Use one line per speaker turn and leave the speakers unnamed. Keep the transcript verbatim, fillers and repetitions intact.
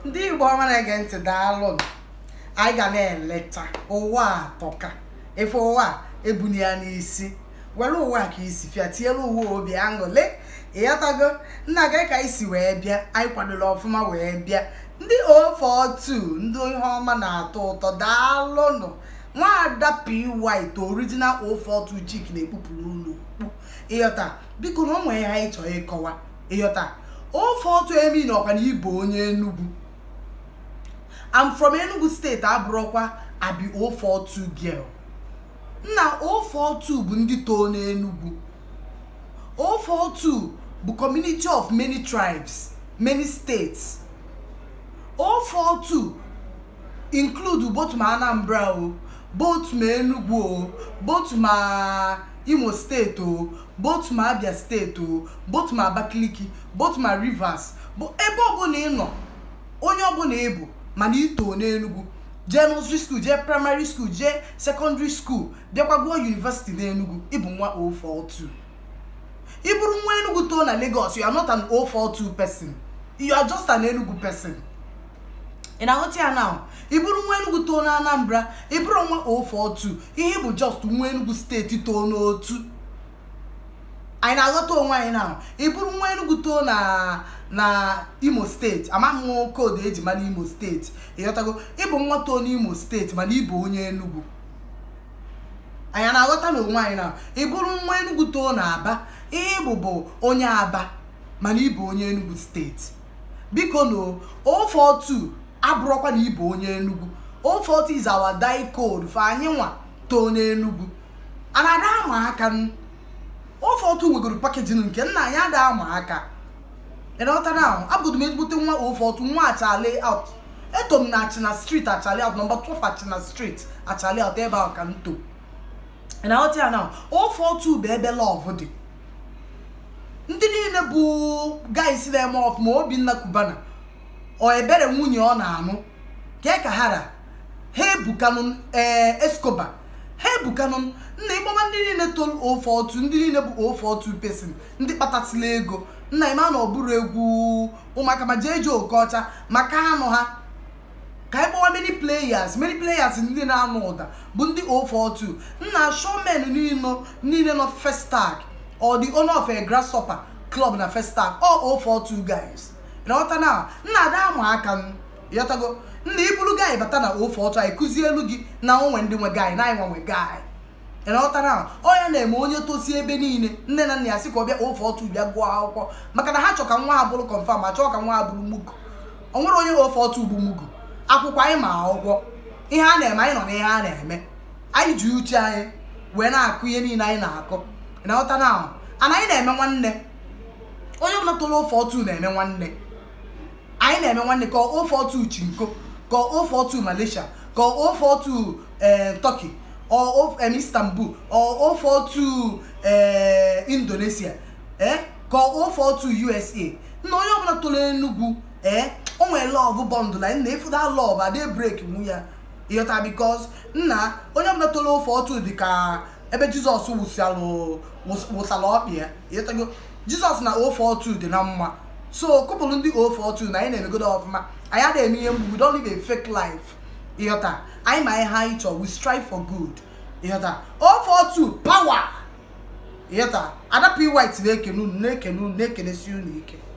ndị Igbo ọma na-ege ntị daalụ. Anyị ga na-eleta ụwa atọka efe ụwa ebuni ya n'isi were ụwa ka isi fịa tinyere ụwa obi aṅụle ịghọtago nna gị ka isi wee bịa anyị kwadoro ọfụma wee bịa ndị o four two ndị ihe ọma na-atọ ụtọ daalụnụ. Nwaada P White original o four two chick na-ekpupụrụ ụlọ okpu ịghọta biko na o nwere ha ịchọ ịkọwa ịghọta o four two emi na ọkwa na Igbo onye Enugu. I'm from Enugu State abụrụkwa abi o four two girl. Nna o four two bụ ndị too n'Enugu. o four two bụ community of many tribes, many states. o four two include both ma Anambra o, both ma Enugu o, both ma Imo State o, both ma Abia State o, both ma Abakaliki, both ma Rivers. But ebe ọbụla ị nọ onye ọbụla ịbụ mana ito n'Enugu, jee nursery school, jee primary school, jee secondary school, bịakwa gụọ university n'Enugu, ịbụ nwa o four two. Ị bụrụ nwa Enugu too na Lagos, you are not an o four two person, you are just an Enugu person. Ị na-aghọta ya now? Ị bụrụ nwa Enugu too na Anambra, ị bụrụ nwa o four two, ihe bụ just nwa Enugu steeti too n'otu. Anyị na-aghọta onwe anyị now. Ị bụrụ nwa Enugu too na na Imo State, amaghị code eji mara Imo State, ịghọtago ịbụ nwa too n'Imo State mana ịbụ onye Enugu. Anyị na-aghọta na onwe anyị now. Ị bụrụ nwa Enugu too na Aba, ihe bụ bụ onye Aba mana ịbụ onye Enugu State. Biko no o four two abụrụkwa na ịbụ onye Enugu. o four two is our die code for anyị nwa too n'Enugu. Anada ama aka o four two nwegoro packaging nke nna anyị ada ama aka. You know what now? I'm going to make nwa o four two nwa achale out. Etom na Achina Street achale out, number twelve Achina Street achale out ebe aka nto. You know what now? o four two be ebe love dị. Ndị niile bụ guys na-eme off ma Obinna Cubana o ebere nwunye ọ na-anụ ke ka hara ha ebukanụ eh Escobar ha ebukanụ nna ịgbama ndị niile tol o four two ndị niile bụ o four two person ndị kpatatịla ego nna ịma na ọ bụrụ egwu ụmụaka ma jee je Okocha maka anụ ha ka ịgbawa many players many players ndị na-anụ ụda bụ ndị o four two. Nna showmen niile niile no first tag or the owner of a Grasshopper club na first tag all o four two guys. You know what now? Nna ada ama aka m yotago nna ibulu guy bata na o four two ay kuzi elu gi na onwe ndị nwe guy na anyị nwe guy. You know what now? Oya na-eme onye tosi ebe niile nne na nna ya sị ka ọ bịa o four two bịa gụọ akwụkwọ maka na ha chọ ka nwa ha bụrụ confirm achọ ka nwa ha bụrụ mugo. O nwere onye o four two bụ mugo akwụkwọ anyị ma akwụkwọ ihe a na-eme anyị nọ na ihe a na-eme anyị ji uche anyị wee na-akụ ihe niile anyị na-akụ. You know what now? Ana anyị na-eme nwanne onye ọbụla tolo o four two na-eme nwanne anyị na-eme nwanne ka o four two Chinko, ka o four two Malaysia, ka o four two eh Turkey or um, Istanbul or o four two eh Indonesia eh ka o four two U S A. Na onye ọbụla tolo Enugu eh o nwere love bond la na if that love ade break mu ya ịghọta because nna onye ọbụla tolo o four two dị ka ebe Jesus wụsalụ wụsalụ ọkpị ya ịghọtago Jesus na o four two dị na mma. So couple ndị o four two na anyị na-emegodo ọfụma anyị ada eme ihe mgbu, we don't live a fake life ịghọta anyị ma ihe anyị chọrọ, we strive for good ịghọta. o four two power ịghọta. Ada P White na-ekene unu na-ekene unu na-ekenesi unu ike.